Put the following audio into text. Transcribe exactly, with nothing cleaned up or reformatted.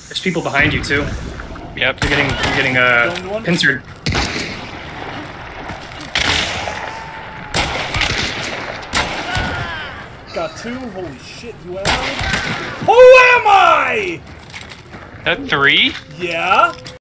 There's people behind you too. Yep. You're getting, you're getting uh, pincered. Got two. Holy shit! Who am I? Who am I? That three? Yeah.